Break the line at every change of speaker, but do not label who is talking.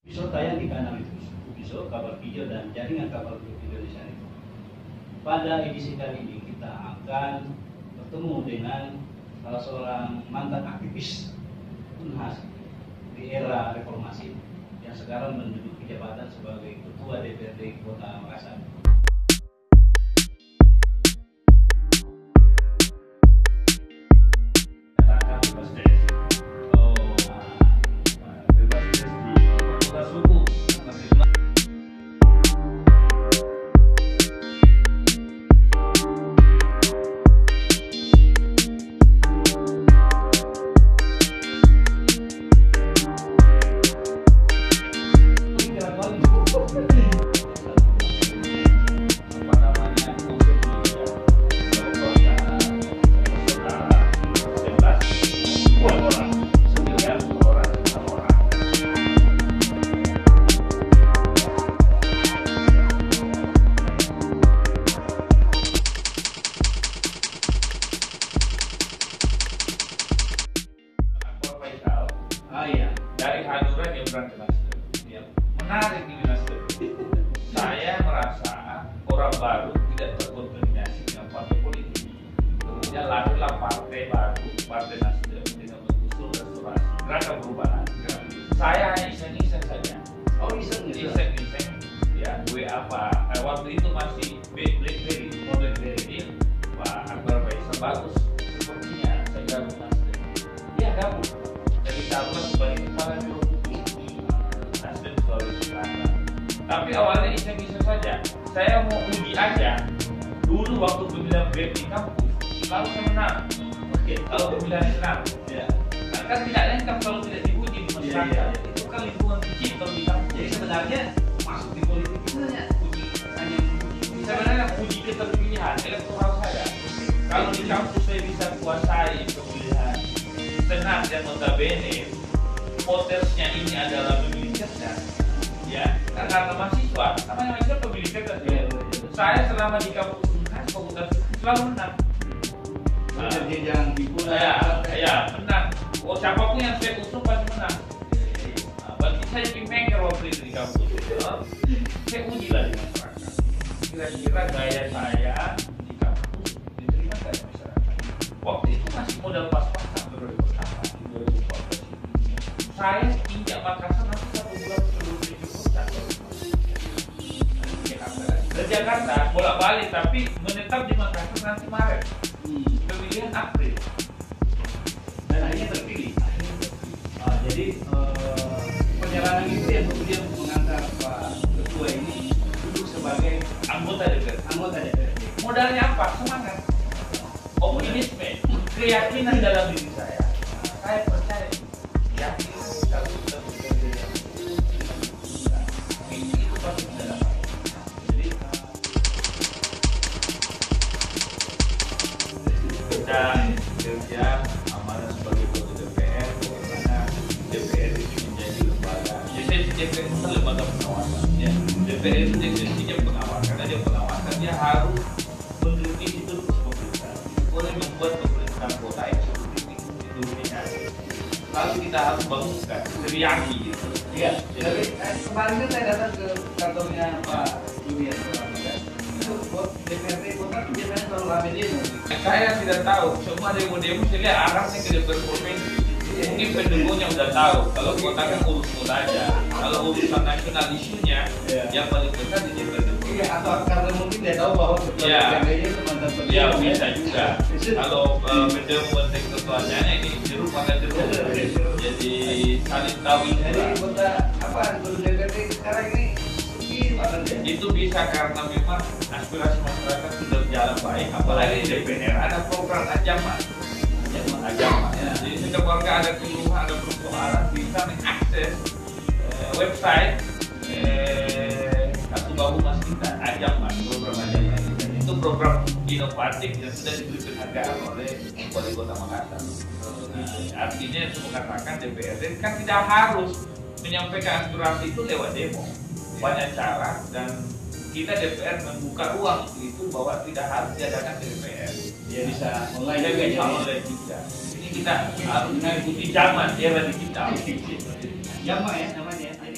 Episode tayang di kanal YouTube Ubiso, kabar video dan jaringan kabar video Indonesia. Pada edisi kali ini kita akan bertemu dengan salah seorang mantan aktivis Unhas di era reformasi yang sekarang menduduki jabatan sebagai Ketua DPRD Kota Makassar.
Dari Hanura dia berangkat ke Nasdem. Ya, menarik ini Nasdem. Saya merasa orang baru tidak terkontaminasi dengan partai politik. Kemudian lahirlah partai baru, Partai Nasdem dengan mengusung restorasi, gerakan perubahan. Saya hanya iseng-iseng saja.
Oh, iseng-iseng.
Ya, waktu itu masih BlackBerry, BlackBerry ini Pak Akbar Faisal bagus. Sepertinya saya gabung Nasdem. Dia gabung. Jadi taruhlah sebagai kepala biro hukum Nasdem Sulawesi Selatan. Tapi awalnya iseng-iseng saja. Saya mau uji aja. Dulu waktu pemilihan BEM di kampus, lalu saya menang. Oke, kalau pemilihan senang, ya. Kan tidak lengkap kalau tidak diuji di masyarakat. Itu kan lingkungan kecil kalau di kampus.
Jadi sebenarnya masuk di politik itu hanya
sebenarnya uji keterpilihan elektoral saya. Kalau di kampus saya bisa kuasai pemilihan senang dan notabene votersnya ini adalah pemilih cerdas, ya karena mahasiswa, namanya mahasiswa pemilih cerdas. Saya selama di kampus Unhas selalu menang.
jadi jangan tipu
Ya menang. Oh, siapapun yang saya usung pasti menang. Berarti saya kingmaker waktu itu di kampus. Saya uji lah di masyarakat. Kira-kira gaya saya di kampus diterima nggak di masyarakat? Waktu itu masih modal pas-pasan pertama di 2014. Saya injak Makassar nanti 1 bulan sebelum diputuskan. Ke Jakarta bolak-balik, tapi menetap di Makassar nanti Maret. Pemilihan April.
Dan akhirnya terpilih. Jadi perjalanan itu yang kemudian mengantar Pak Ketua ini duduk sebagai
Anggota DPR. Modalnya apa? Semangat, optimisme, keyakinan dalam diri saya. Saya percaya, yakin kalau kita bekerja itu pasti bisa dapat. Jadi kita kerja amanah sebagai ketua DPR, bagaimana DPR itu menjadi lembaga. Jadi DPR itu lembaga pengawasan. Ya. DPR itu esensinya pengawasan. Karena dia pengawasan, dia harus mengkritisi terus pemerintah. Boleh membuat pemerintahan kota yang seperti Indonesia. Lalu kita harus bangunkan, teriaki gitu.
Iya. Tapi kemarin kan saya datang ke kantornya Pak Julian. Itu DPRD kota itu biasanya selalu rame demo.
Saya tidak tahu, semua demo-demo saya lihat arahnya ke DPR provinsi. Mungkin pendukungnya udah tahu, kalau kota kan urus kota aja. Kalau urusan nasional isunya, yang paling besar di DPR.
Iya, atau karena mungkin dia tahu bahwa ketua DPRD itu mantan pejabat.
Ya bisa juga. Kalau pendemo menteri ketuanya ini jeruk makan jeruk. Jadi saling tahu ini.
Jadi kota apa gedung DPRD sekarang ini
Itu bisa karena memang aspirasi masyarakat sudah berjalan baik. Apalagi di DPR ada program ajaman. Ya. Jadi setiap warga ada keluhan, ada persoalan bisa mengakses website Kartu Bahu Mas kita ajaman, program ajaman. Itu program inovatif yang sudah diberi penghargaan oleh Wali Kota Makassar. Artinya itu mengatakan DPRD kan tidak harus menyampaikan aspirasi itu lewat demo. Banyak cara dan kita DPR membuka ruang itu bahwa tidak harus diadakan di DPR.
Dia bisa online
Dia
juga.
bisa online juga. Ini kita harus mengikuti zaman era digital.
Jama ya namanya.